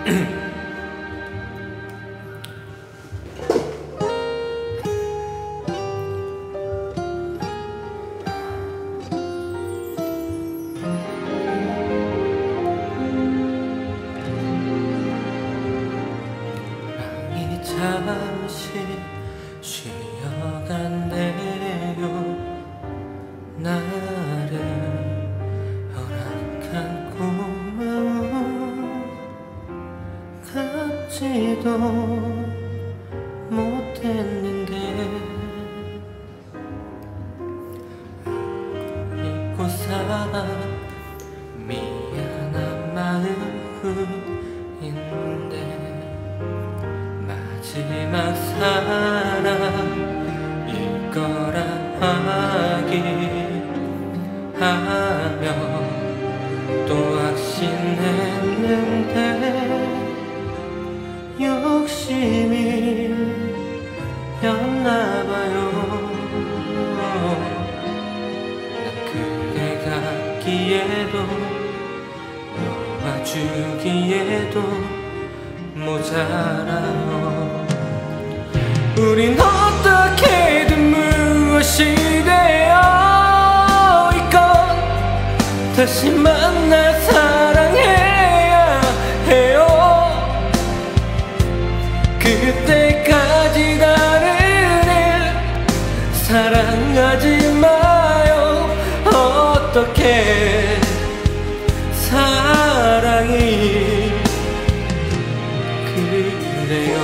잠시 쉬어간대요. 나를 허락한 고마움 갚지도 못했는데 잊고 살아 미안한 마음인데 마지막 사랑일 거라 하며 또 확신했는데 욕심이었나봐요. 난 그대 같기에도 놓아주기에도 모자라요. 우린 어떻게든 무엇이 되어 있건 다시 만나 사랑해야 해요. 그때까지 나를 사랑하지 마요. 어떻게 사랑이 그래요.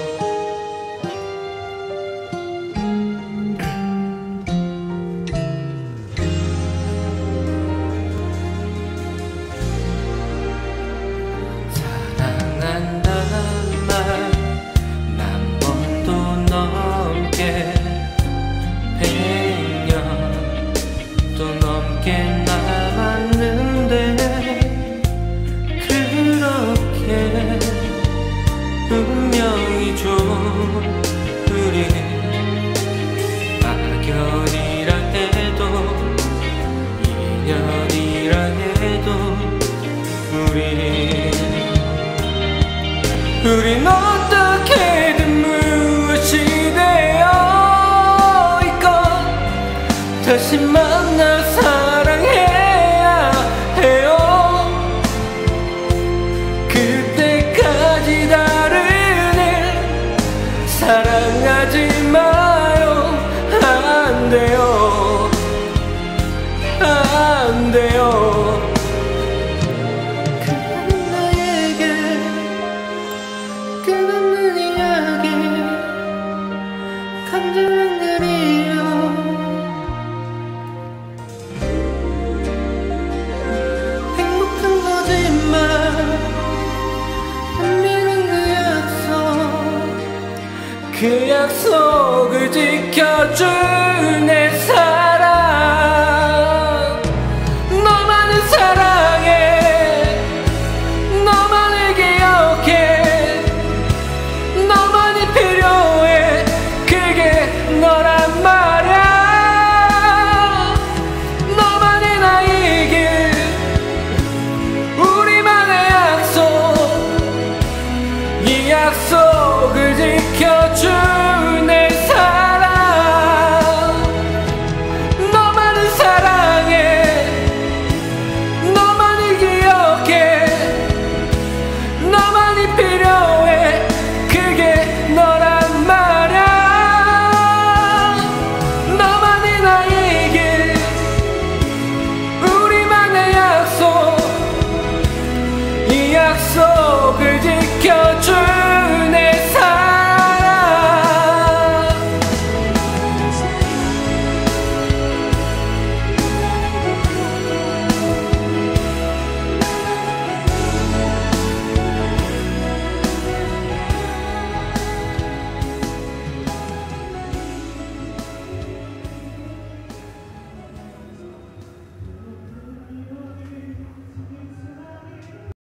사랑한다는 말 만 번도 넘게 100년도 넘게 남았는데 그렇게 운명이죠. 우리 악연이라 해도 인연이라 해도 우린 어떻게든 무엇이 되어 있건 다시 만나 사랑해야 해요. 그때까지 나를 사랑하지 마요. 안 돼요. 안 돼요. 끝없는 이야기 감정은 그리워. 행복한 거짓말 안 믿는 그 약속을 지켜줄